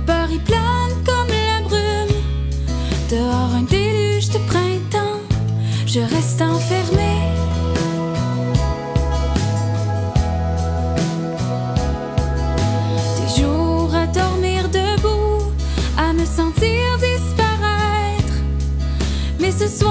peur y plane comme la brume. Dehors un déluge de printemps, je reste enfermée. Des jours à dormir debout, à me sentir disparaître. Mais ce soir,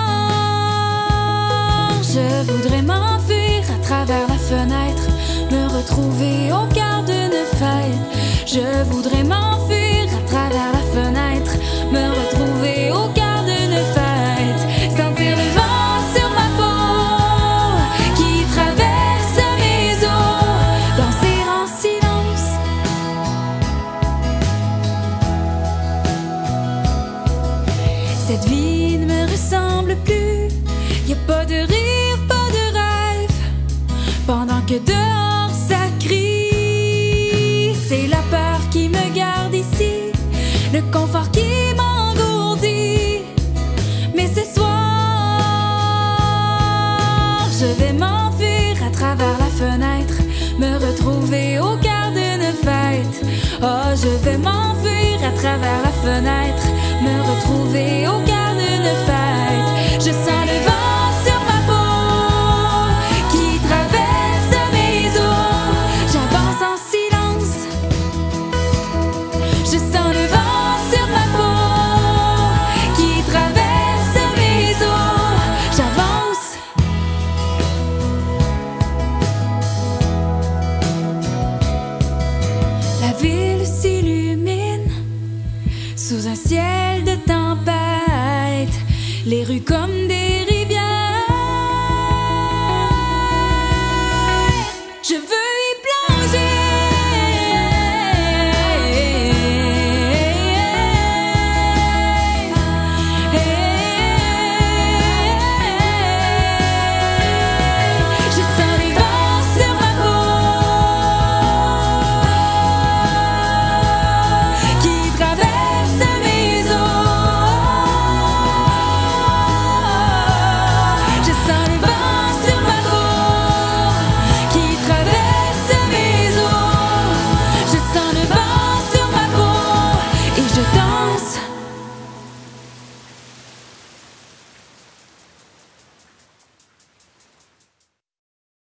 je voudrais m'enfuir à travers la fenêtre, me retrouver au cœur d'une fête. Je voudrais m'enfuir à travers la fenêtre, me retrouver au cœur d'une fête. Sentir le vent sur ma peau qui traverse mes os, danser en silence. Cette vie ne me ressemble plus, y a pas de rire, pas de rêve, pendant que dehors ça crie. C'est la peur qui me garde ici, le confort qui m'engourdit. Mais ce soir, je vais m'enfuir à travers la fenêtre, me retrouver au cœur d'une fête. Oh, je vais m'enfuir à travers la fenêtre, me retrouver au cœur d'une fête. Je sens le vent sur ma peau qui traverse mes os, j'avance en silence. Je sens le vent sur ma peau qui traverse mes os, j'avance. La ville s'illumine sous un ciel de tempête, les rues comme des